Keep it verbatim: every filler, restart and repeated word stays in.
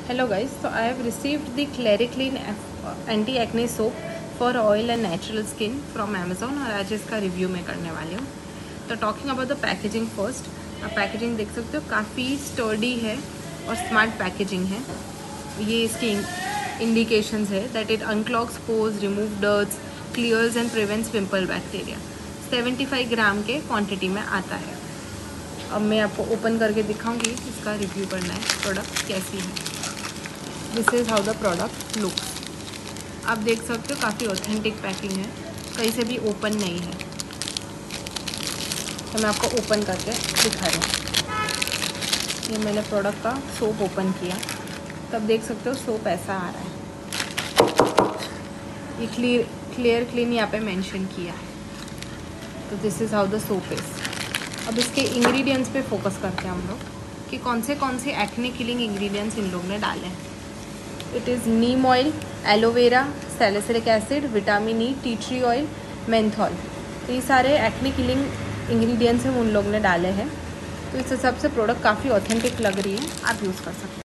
Hello guys, so I have received the Clariclean anti-acne soap for oil and natural skin from Amazon और आज इसका review मैं करने वाली हूँ। तो talking about the packaging first, आप पैकेजिंग देख सकते हो, काफ़ी स्टर्डी है और स्मार्ट पैकेजिंग है। ये इसकी इंडिकेशंस है that it unclogs pores, remove dirts, clears and prevents pimple bacteria. पचहत्तर ग्राम के क्वांटिटी में आता है। अब मैं आपको ओपन करके दिखाऊंगी, इसका रिव्यू करना है प्रोडक्ट कैसी है। This is how the product looks. आप देख सकते हो काफ़ी ऑथेंटिक पैकिंग है, कहीं से भी ओपन नहीं है। तो मैं आपको ओपन करके दिखा रही हूँ। ये मैंने प्रोडक्ट का सोप ओपन किया, तब देख सकते हो सोप ऐसा आ रहा है। ये क्लियर क्लियर क्लीन यहाँ पे मेंशन किया है। तो this is how the soap is. अब इसके इंग्रेडिएंट्स पे फोकस करते हैं हम लोग कि कौन से कौन से एक्ने किलिंग इंग्रेडिएंट्स इन लोग ने डाले हैं। It is neem oil, aloe vera, salicylic acid, vitamin E, tea tree oil, menthol. तो ये सारे एक्ने किलिंग इंग्रेडिएंट्स हैं उन लोग ने डाले हैं। तो इस हिसाब से प्रोडक्ट काफ़ी ऑथेंटिक लग रही है, आप यूज़ कर सकते हैं।